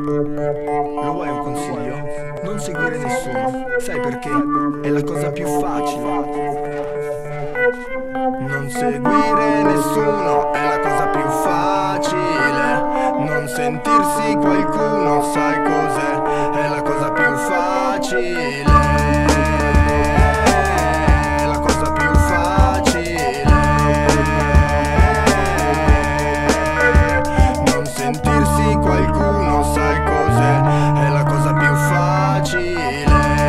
Lo vuoi un consiglio? Non seguire nessuno. Sai perché? È la cosa più facile. Non seguire nessuno è la cosa più facile. Non sentirsi qualcuno, sai cos'è? È la cosa più facile. È la cosa più facile. Non sentirsi qualcuno, sai cos'è? È la cosa più facile.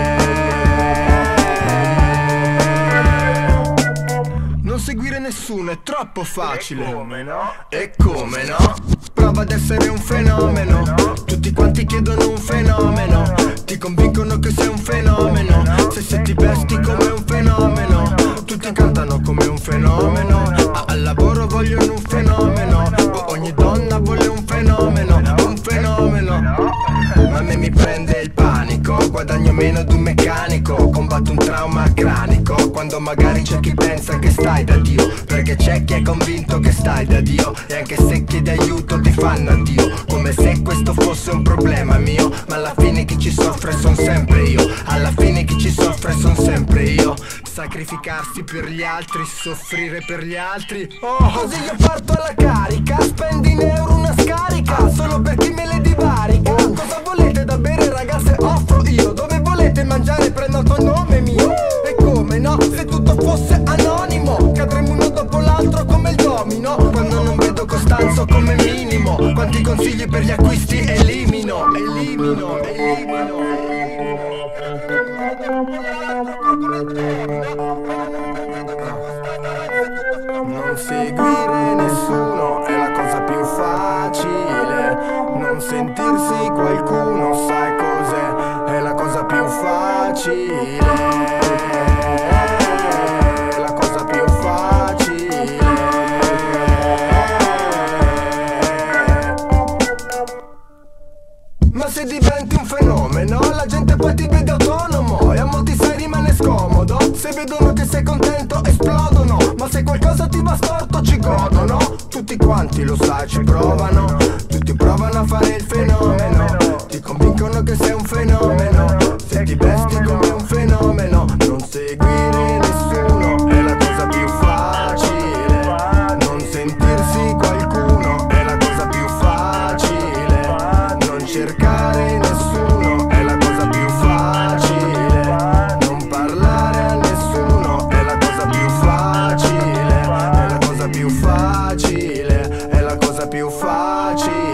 Non seguire nessuno è troppo facile. E come no? Prova ad essere un fenomeno. Tutti quanti chiedono un fenomeno. Ti convincono che sei un fenomeno. Se ti vesti come un fenomeno. Tutti cantano come un fenomeno. Al lavoro vogliono un fenomeno. Ogni donna vuole un fenomeno. Un fenomeno. Ma a me mi prende il panico. Guadagno meno di un meccanico. Combatto un trauma cranico. Quando magari c'è chi pensa che stai da Dio, perché c'è chi è convinto che stai da Dio. E anche se chiedi aiuto ti fanno addio, come se questo fosse un problema mio. Ma alla fine chi ci soffre son sempre io. Alla fine chi ci soffre son sempre io. Sacrificarsi per gli altri, soffrire per gli altri. Oh, così io parto alla carica. Spendi in euro una scarica, solo per chi me le divarica. Cosa volete da bere ragazze? Offro io. Dove volete mangiare? Prendo il tuo nome mio. E come no? Se tutto fosse anonimo, cadremo uno dopo l'altro come il domino. Quando non vedo Costanzo come minimo, quanti consigli per gli acquisti elimino. Elimino, elimino. Non seguire nessuno è la cosa più facile. Non sentirsi qualcuno, sai cos'è? È la cosa più facile. È la cosa più facile. Ma se diventi un fenomeno, la gente poi ti vede autonomo. E a molti sai rimane scomodo. Se vedono che sei contento esplodono. Ma se qualcosa ti va storto ci godono. Tutti quanti lo sai ci provano. Tutti provano a fare il fenomeno. Ti convincono che sei un fenomeno. Se ti vesti come un fenomeno. Non seguire nessuno è la cosa più facile. Non sentirsi qualcuno è la cosa più facile. Non cercare nessuno è la cosa più facile. Non parlare a nessuno è la cosa più facile. È la cosa più facile. È la cosa più facile.